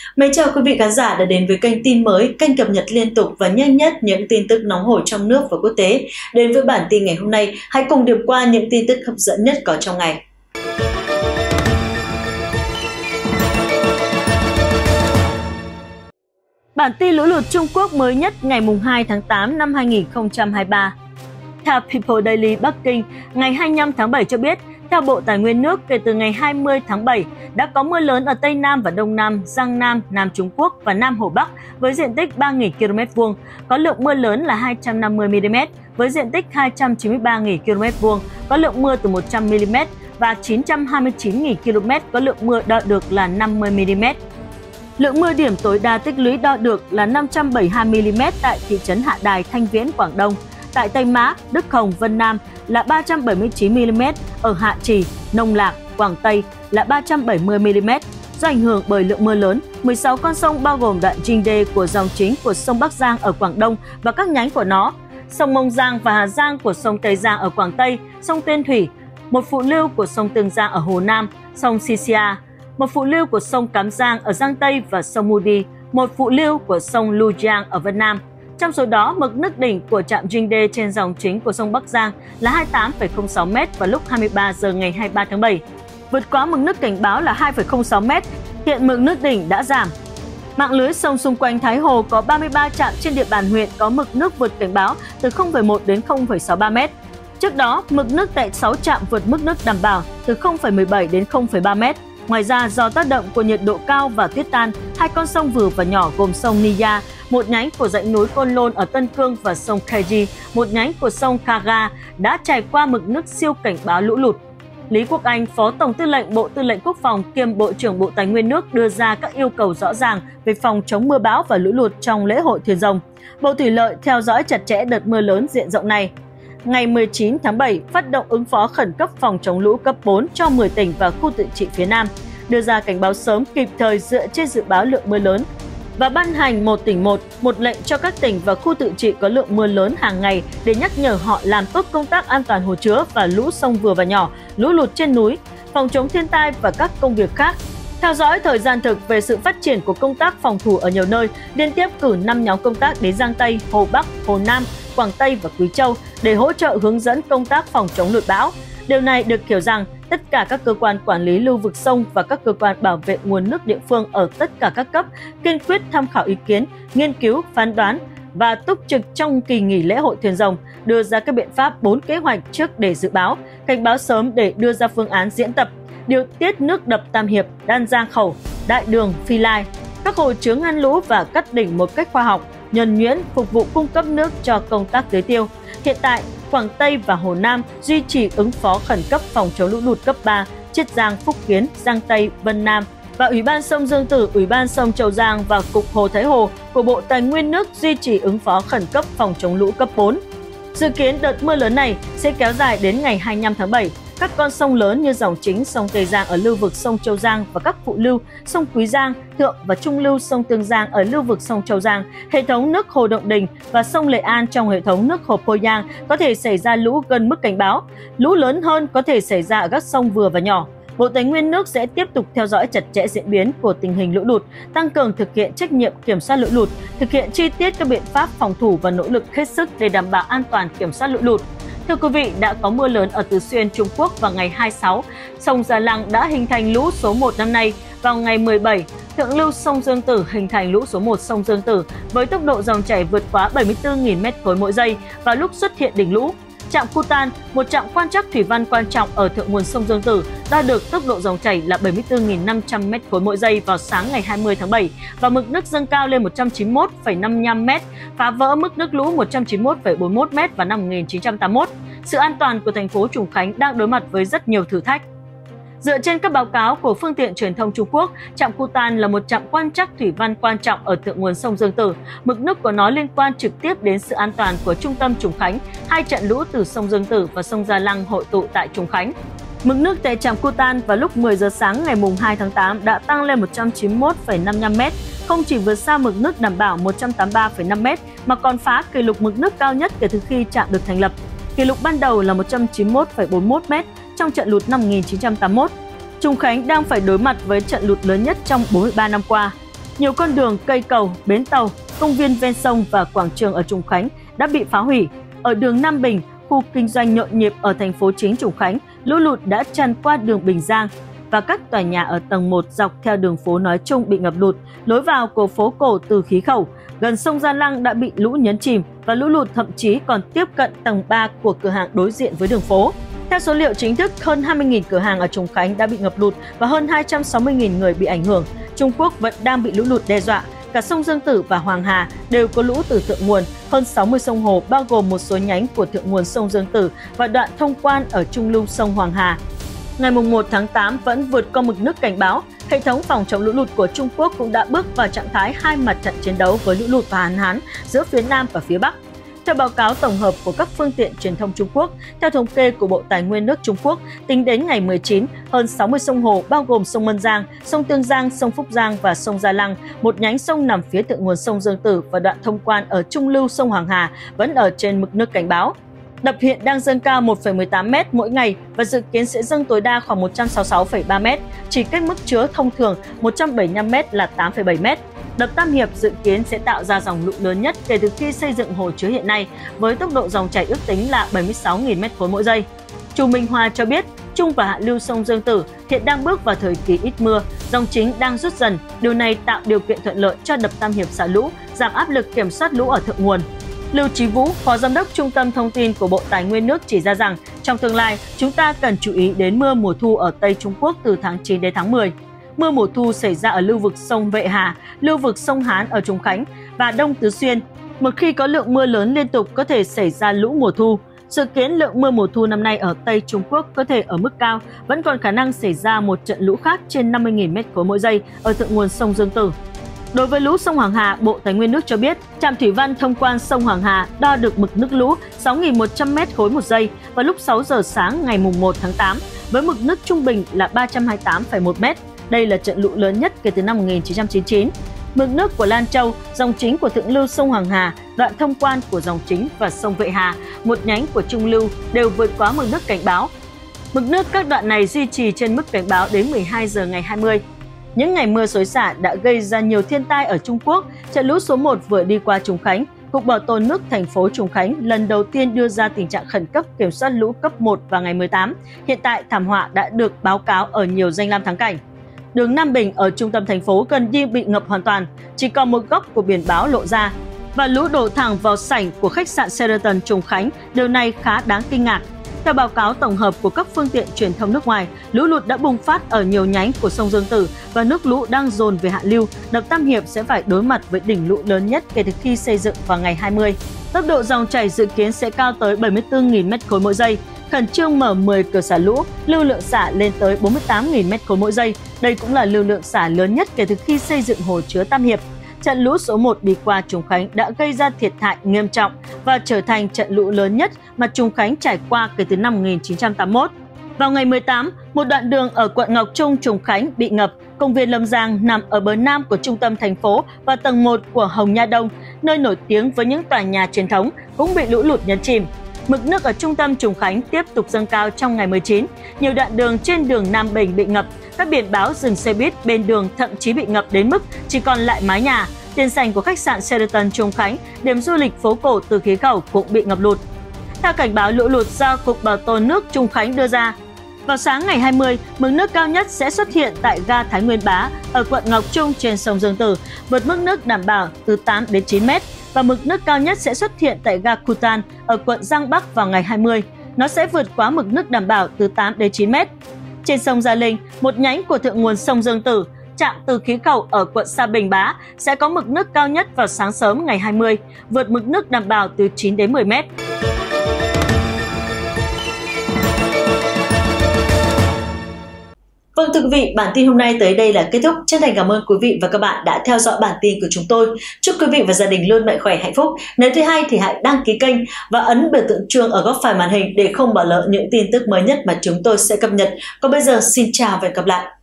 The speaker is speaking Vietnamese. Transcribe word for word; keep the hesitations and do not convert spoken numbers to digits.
Mến chào quý vị khán giả đã đến với kênh tin mới, kênh cập nhật liên tục và nhanh nhất những tin tức nóng hổi trong nước và quốc tế. Đến với bản tin ngày hôm nay, hãy cùng điểm qua những tin tức hấp dẫn nhất có trong ngày. Bản tin lũ lụt Trung Quốc mới nhất ngày hai tháng tám năm hai nghìn không trăm hai mươi ba. Theo People Daily Bắc Kinh, ngày hai mươi lăm tháng bảy cho biết, theo Bộ Tài nguyên nước, kể từ ngày hai mươi tháng bảy đã có mưa lớn ở Tây Nam và Đông Nam, Giang Nam, Nam Trung Quốc và Nam Hồ Bắc với diện tích ba nghìn ki lô mét vuông, có lượng mưa lớn là hai trăm năm mươi mi li mét với diện tích hai trăm chín mươi ba nghìn ki lô mét vuông, có lượng mưa từ một trăm mi li mét và chín trăm hai mươi chín nghìn ki lô mét có lượng mưa đo được là năm mươi mi li mét. Lượng mưa điểm tối đa tích lũy đo được là năm trăm bảy mươi hai mi li mét tại thị trấn Hạ Đài, Thanh Viễn, Quảng Đông. Tại Tây Mã, Đức Hồng, Vân Nam là ba trăm bảy mươi chín mi li mét, ở Hạ Trì, Nông Lạc, Quảng Tây là ba trăm bảy mươi mi li mét. Do ảnh hưởng bởi lượng mưa lớn, mười sáu con sông bao gồm đoạn Jingde của dòng chính của sông Bắc Giang ở Quảng Đông và các nhánh của nó, sông Mông Giang và Hà Giang của sông Tây Giang ở Quảng Tây, sông Tuyên Thủy, một phụ lưu của sông Tương Giang ở Hồ Nam, sông Sisia, một phụ lưu của sông Cám Giang ở Giang Tây và sông Mudi, một phụ lưu của sông Lu Giang ở Vân Nam. Trong số đó, mực nước đỉnh của trạm Jingde trên dòng chính của sông Bắc Giang là hai mươi tám phẩy không sáu mét vào lúc hai mươi ba giờ ngày hai mươi ba tháng bảy, vượt quá mực nước cảnh báo là hai phẩy không sáu mét. Hiện mực nước đỉnh đã giảm. Mạng lưới sông xung quanh Thái Hồ có ba mươi ba trạm trên địa bàn huyện có mực nước vượt cảnh báo từ không phẩy một đến không phẩy sáu ba mét. Trước đó, mực nước tại sáu trạm vượt mức nước đảm bảo từ không phẩy mười bảy đến không phẩy ba mét. Ngoài ra, do tác động của nhiệt độ cao và tuyết tan, hai con sông vừa và nhỏ gồm sông Nia, một nhánh của dãy núi Côn Lôn ở Tân Cương và sông Keji, một nhánh của sông Kaga, đã trải qua mực nước siêu cảnh báo lũ lụt. Lý Quốc Anh, Phó Tổng Tư lệnh Bộ Tư lệnh Quốc phòng kiêm Bộ trưởng Bộ Tài nguyên nước đưa ra các yêu cầu rõ ràng về phòng chống mưa bão và lũ lụt trong lễ hội Thuyền Rồng. Bộ Thủy lợi theo dõi chặt chẽ đợt mưa lớn diện rộng này. Ngày mười chín tháng bảy, phát động ứng phó khẩn cấp phòng chống lũ cấp bốn cho mười tỉnh và khu tự trị phía Nam, đưa ra cảnh báo sớm kịp thời dựa trên dự báo lượng mưa lớn và ban hành một tỉnh một, một lệnh cho các tỉnh và khu tự trị có lượng mưa lớn hàng ngày để nhắc nhở họ làm tốt công tác an toàn hồ chứa và lũ sông vừa và nhỏ, lũ lụt trên núi, phòng chống thiên tai và các công việc khác. Theo dõi thời gian thực về sự phát triển của công tác phòng thủ ở nhiều nơi, liên tiếp cử năm nhóm công tác đến Giang Tây, Hồ Bắc, Hồ Nam, Quảng Tây và Quý Châu để hỗ trợ hướng dẫn công tác phòng chống lụt bão. Điều này được hiểu rằng tất cả các cơ quan quản lý lưu vực sông và các cơ quan bảo vệ nguồn nước địa phương ở tất cả các cấp kiên quyết tham khảo ý kiến, nghiên cứu, phán đoán và túc trực trong kỳ nghỉ lễ hội Thuyền Rồng, đưa ra các biện pháp bốn kế hoạch trước để dự báo, cảnh báo sớm để đưa ra phương án diễn tập, điều tiết nước đập Tam Hiệp, Đan Giang Khẩu, Đại Đường, Phi Lai, các hồ chứa ngăn lũ và cắt đỉnh một cách khoa học, nhuần nhuyễn phục vụ cung cấp nước cho công tác tưới tiêu. Hiện tại, Quảng Tây và Hồ Nam duy trì ứng phó khẩn cấp phòng chống lũ lụt cấp ba, Chiết Giang, Phúc Kiến, Giang Tây, Vân Nam và Ủy ban sông Dương Tử, Ủy ban sông Châu Giang và Cục Hồ Thái Hồ của Bộ Tài nguyên nước duy trì ứng phó khẩn cấp phòng chống lũ cấp bốn. Dự kiến đợt mưa lớn này sẽ kéo dài đến ngày hai mươi lăm tháng bảy. Các con sông lớn như dòng chính sông Tây Giang ở lưu vực sông Châu Giang và các phụ lưu sông Quý Giang, Thượng và Trung lưu sông Tương Giang ở lưu vực sông Châu Giang, hệ thống nước Hồ Động Đình và sông Lệ An trong hệ thống nước Hồ Poyang có thể xảy ra lũ gần mức cảnh báo. Lũ lớn hơn có thể xảy ra ở các sông vừa và nhỏ. Bộ Tài nguyên nước sẽ tiếp tục theo dõi chặt chẽ diễn biến của tình hình lũ lụt, tăng cường thực hiện trách nhiệm kiểm soát lũ lụt, thực hiện chi tiết các biện pháp phòng thủ và nỗ lực hết sức để đảm bảo an toàn kiểm soát lũ lụt. Thưa quý vị, đã có mưa lớn ở Tứ Xuyên, Trung Quốc vào ngày hai mươi sáu. Sông Gia Lăng đã hình thành lũ số một năm nay. Vào ngày mười bảy, thượng lưu sông Dương Tử hình thành lũ số một sông Dương Tử với tốc độ dòng chảy vượt quá bảy mươi tư nghìn mét khối mỗi giây vào lúc xuất hiện đỉnh lũ. Trạm Kutan, một trạm quan trắc thủy văn quan trọng ở thượng nguồn sông Dương Tử, đo được tốc độ dòng chảy là bảy mươi tư nghìn năm trăm mét khối mỗi giây vào sáng ngày hai mươi tháng bảy và mực nước dâng cao lên một trăm chín mươi mốt phẩy năm mươi lăm mét, phá vỡ mức nước lũ một trăm chín mươi mốt phẩy bốn mươi mốt mét vào năm một nghìn chín trăm tám mươi mốt. Sự an toàn của thành phố Trùng Khánh đang đối mặt với rất nhiều thử thách. Dựa trên các báo cáo của phương tiện truyền thông Trung Quốc, trạm Kutan là một trạm quan trắc thủy văn quan trọng ở thượng nguồn sông Dương Tử. Mực nước của nó liên quan trực tiếp đến sự an toàn của trung tâm Trùng Khánh. Hai trận lũ từ sông Dương Tử và sông Gia Lăng hội tụ tại Trùng Khánh. Mực nước tại trạm Kutan vào lúc mười giờ sáng ngày hai tháng tám đã tăng lên một trăm chín mươi mốt phẩy năm mươi lăm mét, không chỉ vượt xa mực nước đảm bảo một trăm tám mươi ba phẩy năm mét mà còn phá kỷ lục mực nước cao nhất kể từ khi trạm được thành lập. Kỷ lục ban đầu là một trăm chín mươi mốt phẩy bốn mươi mốt mét trong trận lụt năm một nghìn chín trăm tám mươi mốt. Trùng Khánh đang phải đối mặt với trận lụt lớn nhất trong bốn mươi ba năm qua. Nhiều con đường, cây cầu, bến tàu, công viên ven sông và quảng trường ở Trùng Khánh đã bị phá hủy. Ở đường Nam Bình, khu kinh doanh nhộn nhịp ở thành phố chính Trùng Khánh, lũ lụt đã tràn qua đường Bình Giang và các tòa nhà ở tầng một dọc theo đường phố nói chung bị ngập lụt. Lối vào của phố cổ Từ Khí Khẩu gần sông Gia Lăng đã bị lũ nhấn chìm và lũ lụt thậm chí còn tiếp cận tầng ba của cửa hàng đối diện với đường phố. Theo số liệu chính thức, hơn hai mươi nghìn cửa hàng ở Trùng Khánh đã bị ngập lụt và hơn hai trăm sáu mươi nghìn người bị ảnh hưởng. Trung Quốc vẫn đang bị lũ lụt đe dọa. Cả sông Dương Tử và Hoàng Hà đều có lũ từ thượng nguồn. Hơn sáu mươi sông hồ bao gồm một số nhánh của thượng nguồn sông Dương Tử và đoạn thông quan ở trung lưu sông Hoàng Hà. Ngày mùng một tháng tám vẫn vượt qua mực nước cảnh báo. Hệ thống phòng chống lũ lụt của Trung Quốc cũng đã bước vào trạng thái hai mặt trận chiến đấu với lũ lụt và hạn hán giữa phía Nam và phía Bắc. Theo báo cáo tổng hợp của các phương tiện truyền thông Trung Quốc, theo thống kê của Bộ Tài nguyên nước Trung Quốc, tính đến ngày mười chín, hơn sáu mươi sông hồ bao gồm sông Mân Giang, sông Tương Giang, sông Phúc Giang và sông Gia Lăng, một nhánh sông nằm phía thượng nguồn sông Dương Tử và đoạn thông quan ở trung lưu sông Hoàng Hà vẫn ở trên mực nước cảnh báo. Đập hiện đang dâng cao một phẩy mười tám mét mỗi ngày và dự kiến sẽ dâng tối đa khoảng một trăm sáu mươi sáu phẩy ba mét, chỉ cách mức chứa thông thường một trăm bảy mươi lăm mét là tám phẩy bảy mét. Đập Tam Hiệp dự kiến sẽ tạo ra dòng lũ lớn nhất kể từ khi xây dựng hồ chứa hiện nay, với tốc độ dòng chảy ước tính là bảy mươi sáu nghìn mét khối mỗi giây. Chu Minh Hoa cho biết, trung và hạ lưu sông Dương Tử hiện đang bước vào thời kỳ ít mưa, dòng chính đang rút dần. Điều này tạo điều kiện thuận lợi cho đập Tam Hiệp xả lũ, giảm áp lực kiểm soát lũ ở thượng nguồn. Lưu Chí Vũ, Phó Giám đốc Trung tâm Thông tin của Bộ Tài nguyên nước chỉ ra rằng, trong tương lai, chúng ta cần chú ý đến mưa mùa thu ở Tây Trung Quốc từ tháng chín đến tháng mười. Mưa mùa thu xảy ra ở lưu vực sông Vệ Hà, lưu vực sông Hán ở Trùng Khánh và Đông Tứ Xuyên. Một khi có lượng mưa lớn liên tục có thể xảy ra lũ mùa thu. Dự kiến lượng mưa mùa thu năm nay ở Tây Trung Quốc có thể ở mức cao, vẫn còn khả năng xảy ra một trận lũ khác trên năm mươi nghìn mét khối mỗi giây ở thượng nguồn sông Dương Tử. Đối với lũ sông Hoàng Hà, Bộ Tài nguyên nước cho biết, trạm thủy văn thông quan sông Hoàng Hà đo được mực nước lũ sáu nghìn một trăm mét khối một giây vào lúc sáu giờ sáng ngày mùng một tháng tám, với mực nước trung bình là ba trăm hai mươi tám phẩy một mét. Đây là trận lũ lớn nhất kể từ năm một nghìn chín trăm chín mươi chín. Mực nước của Lan Châu, dòng chính của thượng lưu sông Hoàng Hà, đoạn thông quan của dòng chính và sông Vệ Hà, một nhánh của trung lưu đều vượt quá mực nước cảnh báo. Mực nước các đoạn này duy trì trên mức cảnh báo đến mười hai giờ ngày hai mươi. Những ngày mưa xối xả đã gây ra nhiều thiên tai ở Trung Quốc. Trận lũ số một vừa đi qua Trùng Khánh, Cục Bảo tồn nước thành phố Trùng Khánh lần đầu tiên đưa ra tình trạng khẩn cấp kiểm soát lũ cấp một vào ngày mười tám. Hiện tại, thảm họa đã được báo cáo ở nhiều danh lam thắng cảnh. Đường Nam Bình ở trung tâm thành phố gần như bị ngập hoàn toàn, chỉ còn một góc của biển báo lộ ra. Và lũ đổ thẳng vào sảnh của khách sạn Sheraton Trùng Khánh, điều này khá đáng kinh ngạc. Theo báo cáo tổng hợp của các phương tiện truyền thông nước ngoài, lũ lụt đã bùng phát ở nhiều nhánh của sông Dương Tử và nước lũ đang dồn về hạ lưu. Đập Tam Hiệp sẽ phải đối mặt với đỉnh lũ lớn nhất kể từ khi xây dựng vào ngày hai mươi. Tốc độ dòng chảy dự kiến sẽ cao tới bảy mươi tư nghìn mét khối mỗi giây. Khẩn trương mở mười cửa xả lũ, lưu lượng xả lên tới bốn mươi tám nghìn mét khối mỗi giây. Đây cũng là lưu lượng xả lớn nhất kể từ khi xây dựng hồ chứa Tam Hiệp. Trận lũ số một đi qua Trùng Khánh đã gây ra thiệt hại nghiêm trọng và trở thành trận lũ lớn nhất mà Trùng Khánh trải qua kể từ năm một nghìn chín trăm tám mươi mốt. Vào ngày mười tám, một đoạn đường ở quận Ngọc Trung, Trùng Khánh bị ngập. Công viên Lâm Giang nằm ở bờ nam của trung tâm thành phố và tầng một của Hồng Nha Đông, nơi nổi tiếng với những tòa nhà truyền thống, cũng bị lũ lụt nhấn chìm. Mực nước ở trung tâm Trùng Khánh tiếp tục dâng cao trong ngày mười chín. Nhiều đoạn đường trên đường Nam Bình bị ngập. Các biển báo dừng xe buýt bên đường thậm chí bị ngập đến mức chỉ còn lại mái nhà. Tiền sảnh của khách sạn Sheraton Trùng Khánh, điểm du lịch phố cổ Từ Khí Khẩu cũng bị ngập lụt. Theo cảnh báo lũ lụt do Cục Bảo tồn nước Trùng Khánh đưa ra, vào sáng ngày hai mươi, mực nước cao nhất sẽ xuất hiện tại ga Thái Nguyên Bá ở quận Ngọc Trung trên sông Dương Tử, vượt mức nước đảm bảo từ tám đến chín mét. Và mực nước cao nhất sẽ xuất hiện tại ga Kutan ở quận Giang Bắc vào ngày hai mươi. Nó sẽ vượt quá mực nước đảm bảo từ tám đến chín mét. Trên sông Gia Linh, một nhánh của thượng nguồn sông Dương Tử, trạm Từ Khí Khẩu ở quận Sa Bình Bá sẽ có mực nước cao nhất vào sáng sớm ngày hai mươi, vượt mực nước đảm bảo từ chín đến mười mét. Vâng thưa quý vị, bản tin hôm nay tới đây là kết thúc. Chân thành cảm ơn quý vị và các bạn đã theo dõi bản tin của chúng tôi. Chúc quý vị và gia đình luôn mạnh khỏe hạnh phúc. Nếu thấy hay thì hãy đăng ký kênh và ấn biểu tượng chuông ở góc phải màn hình để không bỏ lỡ những tin tức mới nhất mà chúng tôi sẽ cập nhật. Còn bây giờ xin chào và hẹn gặp lại.